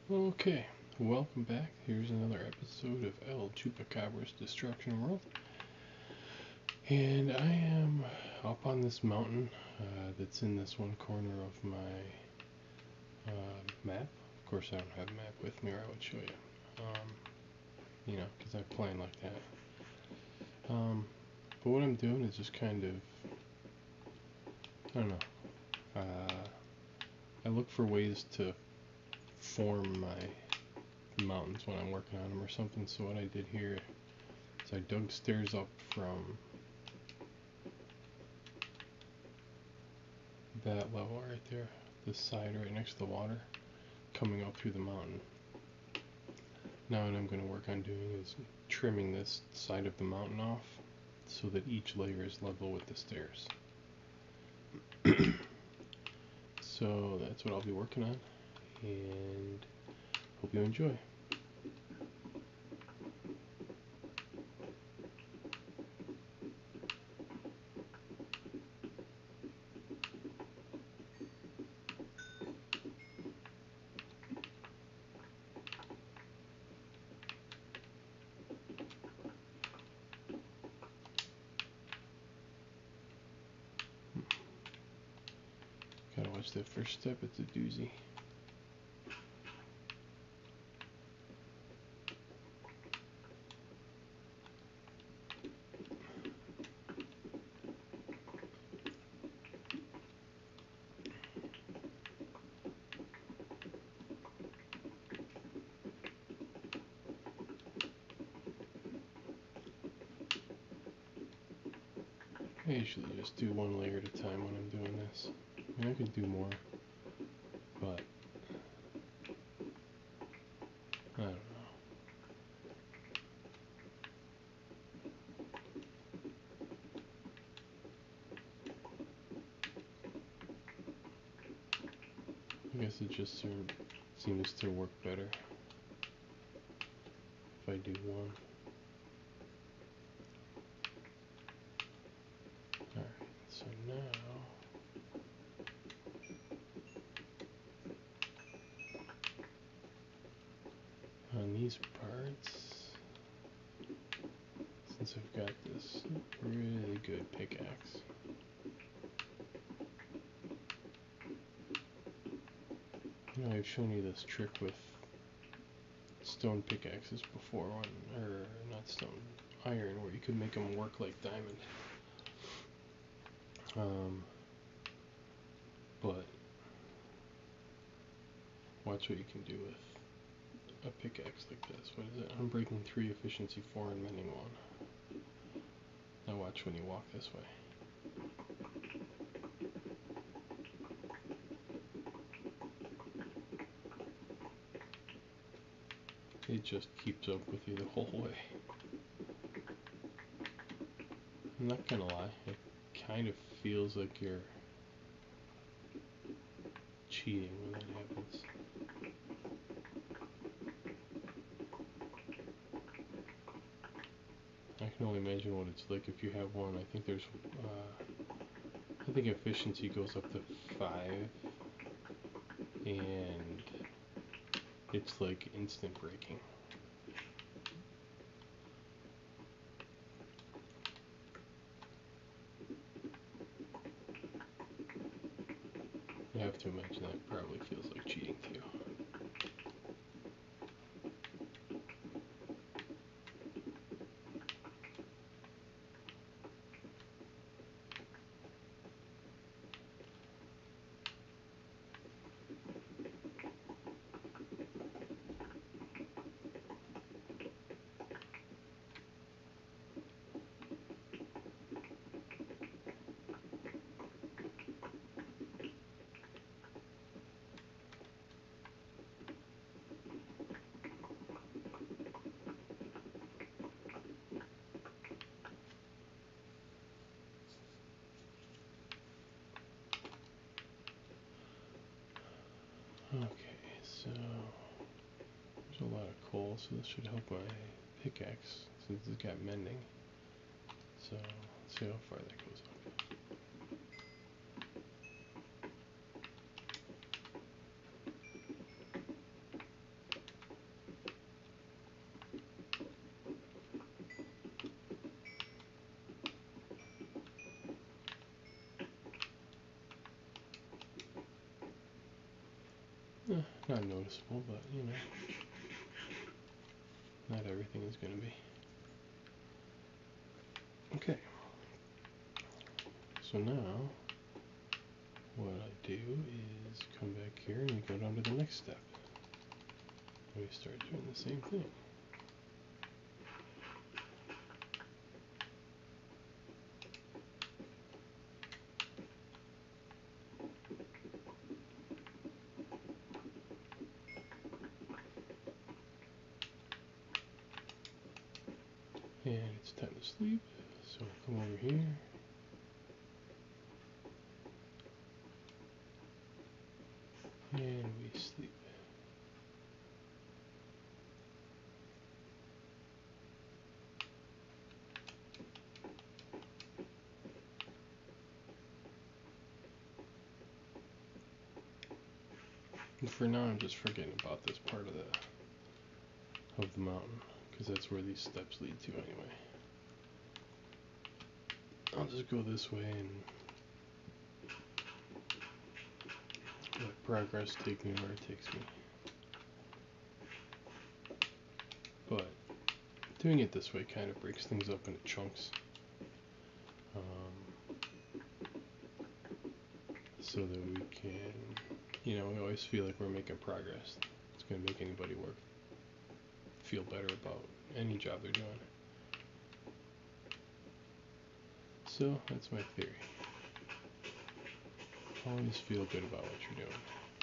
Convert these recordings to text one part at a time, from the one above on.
Okay, welcome back. Here's another episode of El Chupacabra's Destruction World. And I am up on this mountain that's in this one corner of my map. Of course, I don't have a map with me or I would show you. Because I plan like that. But what I'm doing is just kind of, I don't know, I look for ways to form my mountains when I'm working on them or something. So what I did here is I dug stairs up from that level right there, this side right next to the water, coming up through the mountain. Now what I'm going to work on doing is trimming this side of the mountain off so that each layer is level with the stairs. So that's what I'll be working on, and hope you enjoy. Gotta watch that first step, it's a doozy. I usually just do one layer at a time when I'm doing this. I mean, I could do more, but I don't know. I guess it just sort of seems to work better if I do one. Alright, so now on these parts, since I've got this really good pickaxe, I've shown you this trick with stone pickaxes before, or not stone, iron, where you could make them work like diamond. But watch what you can do with a pickaxe like this. What is it? Unbreaking 3, efficiency 4, and mending 1. Now watch when you walk this way. It just keeps up with you the whole way. I'm not gonna lie, it kind of feels like you're cheating when that happens. I can only imagine what it's like if you have one. I think there's, I think efficiency goes up to 5, and it's like instant breaking. I have to imagine that probably feels like cheating to you. Okay, so there's a lot of coal, so this should help my pickaxe since it's got mending. So let's see how far that goes up. Not noticeable, but you know, not everything is going to be. Okay, so now what I do is come back here and we go down to the next step. And we start doing the same thing. And it's time to sleep, so we'll come over here. And we sleep. And for now, I'm just forgetting about this part of the mountain, because that's where these steps lead to anyway. I'll just go this way and let progress take me where it takes me. But doing it this way kind of breaks things up into chunks, so that we can, you know, we always feel like we're making progress. It's going to make anybody feel better about any job they're doing. So that's my theory. Always feel good about what you're doing.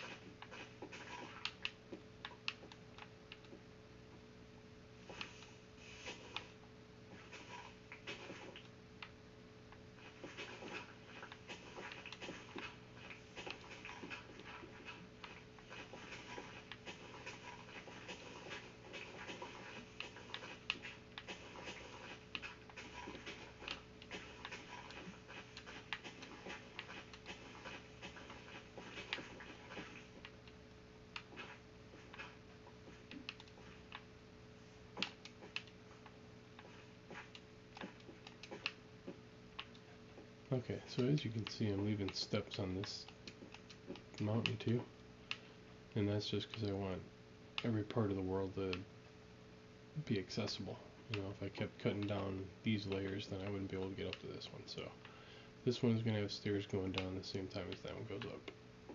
Okay, so as you can see, I'm leaving steps on this mountain too, and that's just because I want every part of the world to be accessible. You know, if I kept cutting down these layers, then I wouldn't be able to get up to this one. So this one's going to have stairs going down the same time as that one goes up.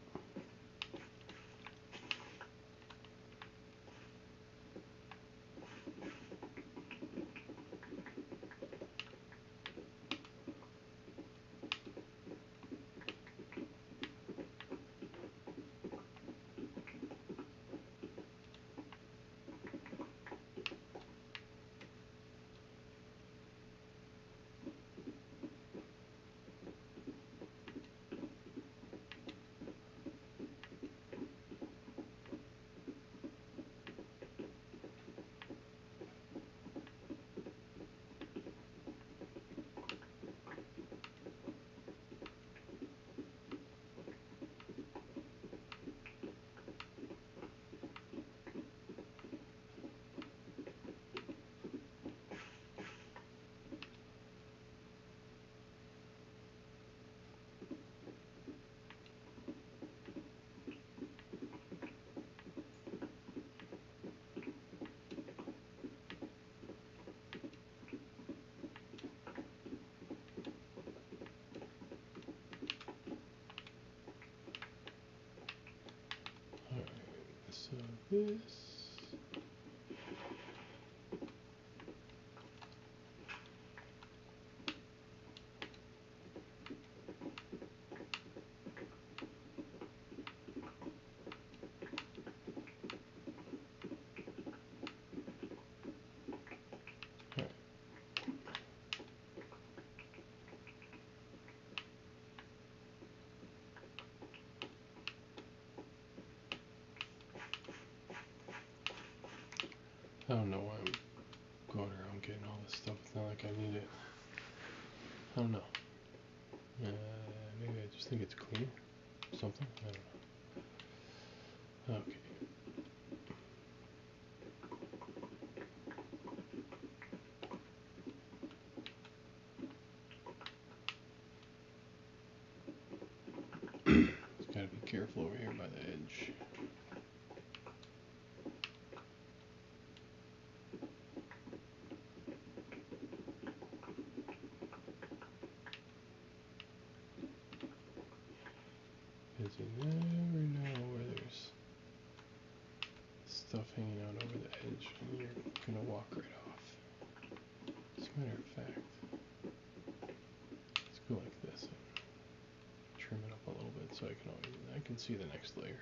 Alright, so this. Alright. I don't know why I'm going around getting all this stuff. It's not like I need it. I don't know. Maybe I just think it's cleaner. Something. I don't know. Okay. Just gotta be careful over here by the edge. stuff hanging out over the edge, and you're gonna walk right off. As a matter of fact, let's go like this and trim it up a little bit so I can see the next layer.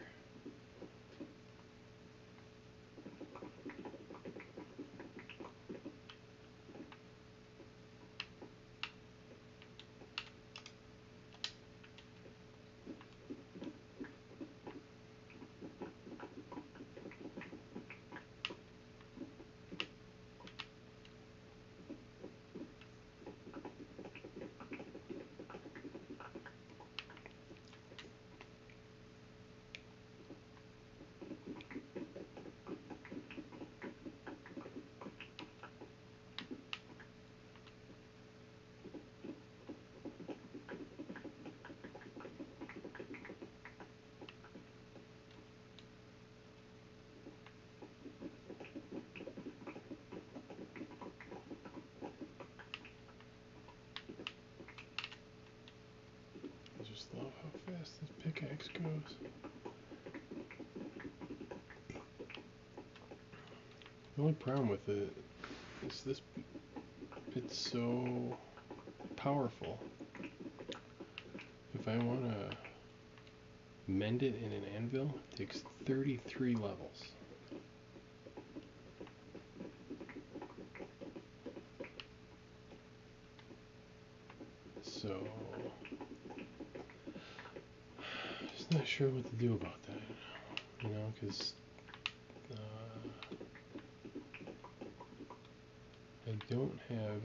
I just love how fast this pickaxe goes. The only problem with it is it's so powerful. If I want to mend it in an anvil, it takes 33 levels. So, just not sure what to do about that, you know, because I don't have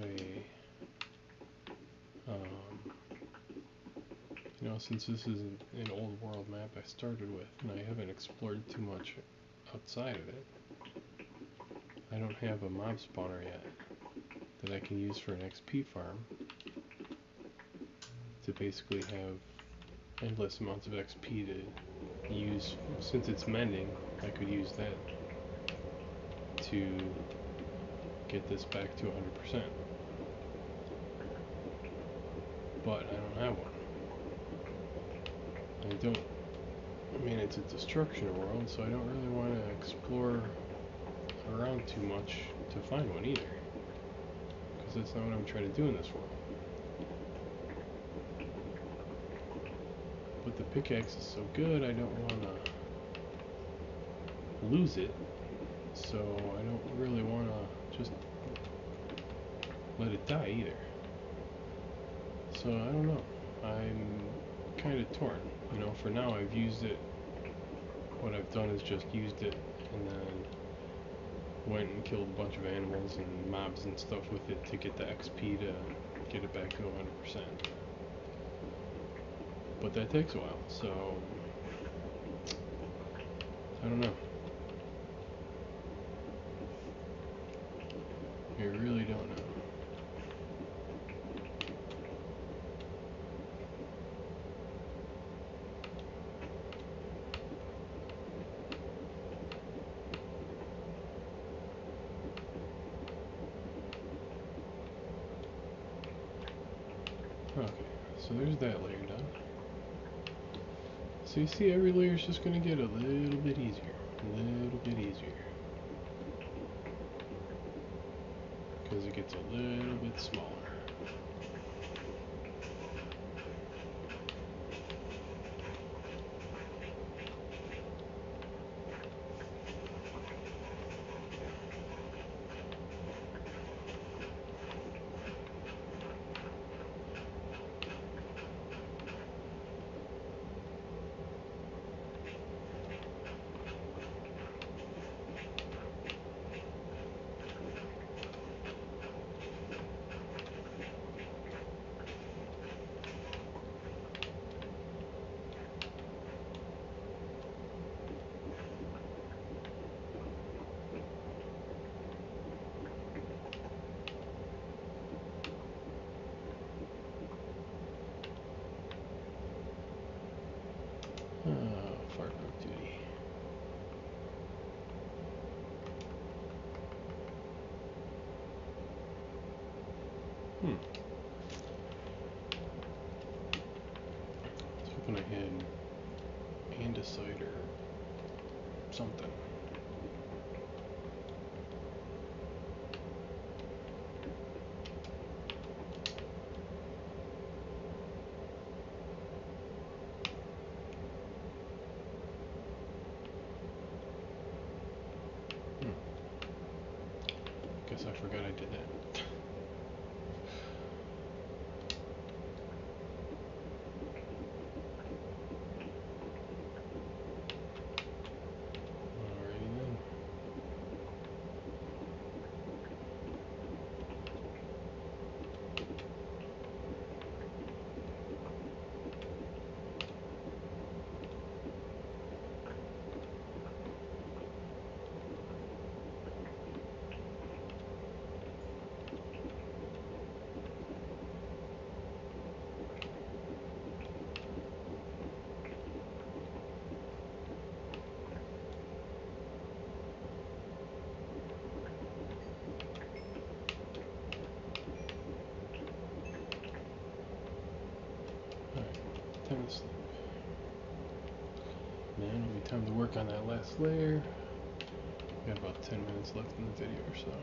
you know, since this is an old world map I started with, and I haven't explored too much outside of it, I don't have a mob spawner yet that I can use for an XP farm to basically have endless amounts of XP to use. Since it's mending, I could use that to get this back to 100%. But I don't have one. I mean, it's a destruction world, so I don't really want to explore around too much to find one either. Because that's not what I'm trying to do in this world. But the pickaxe is so good, I don't want to lose it. So I don't really want to just let it die either. So I don't know. I'm kind of torn. You know, for now I've used it. What I've done is just used it and then went and killed a bunch of animals and mobs and stuff with it to get the XP to get it back to 100%. But that takes a while, so I don't know. I really don't know. Okay, so there's that layer done. So you see, every layer is just going to get a little bit easier. A little bit easier. Because it gets a little bit smaller. Fart dog duty. I was hoping I had andesite or something. Guess I forgot I did that. Alrighty then. Time to sleep. Now it'll be time to work on that last layer. Got about 10 minutes left in the video or so.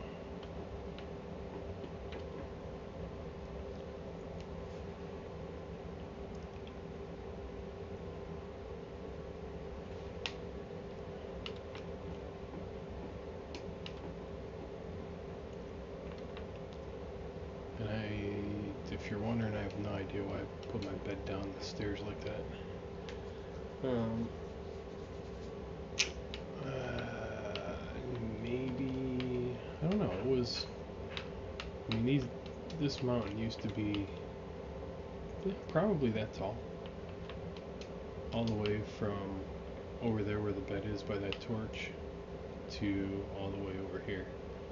And if you're wondering, I have no idea why I put my bed down the stairs like that. Maybe, I don't know, it was, I mean, this mountain used to be probably that tall. All the way from over there where the bed is by that torch to all the way over here.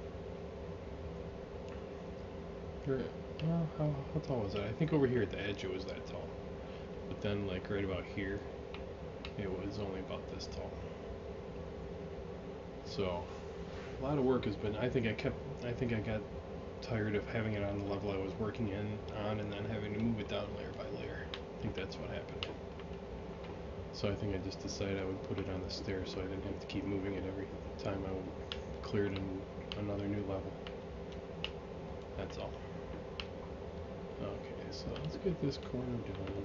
How tall was that? I think over here at the edge it was that tall. But then like right about here, it was only about this tall. So a lot of work has been, I think I got tired of having it on the level I was working on and then having to move it down layer by layer. I think that's what happened. So I think I just decided I would put it on the stairs so I didn't have to keep moving it every time I would clear it in another new level. That's all. Okay, so let's get this corner done.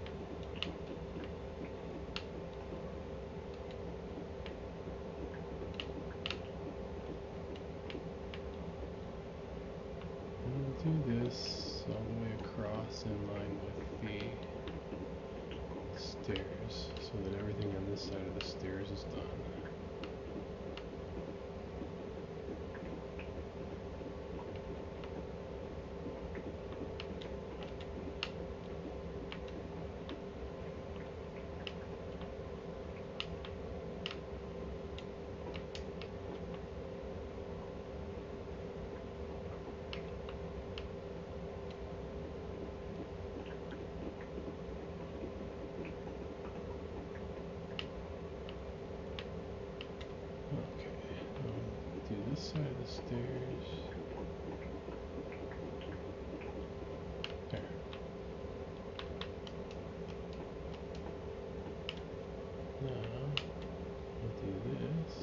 Do this all the way across in line with the stairs so that everything on this side of the stairs is done. This side of the stairs. There. Now, we'll do this.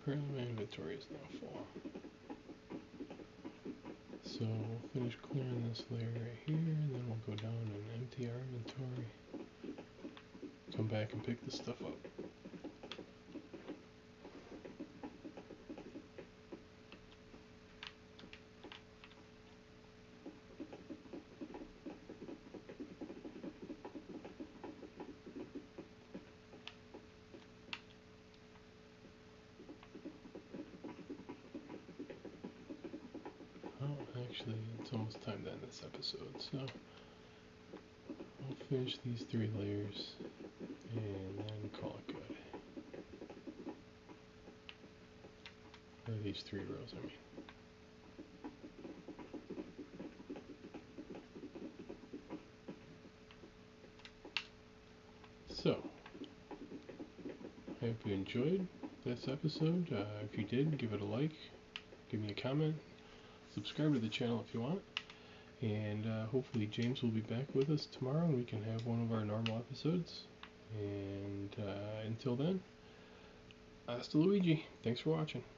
Currently my inventory is now full. So we'll finish clearing this layer right here, and then we'll go down and empty our inventory. Come back and pick this stuff up. Oh, actually, it's almost time to end this episode, so I'll finish these 3 layers and then call it good. Or these 3 rows, I mean. So, I hope you enjoyed this episode. If you did, give it a like, give me a comment, subscribe to the channel if you want, and hopefully James will be back with us tomorrow and we can have one of our normal episodes. And until then, hasta Luigi. Thanks for watching.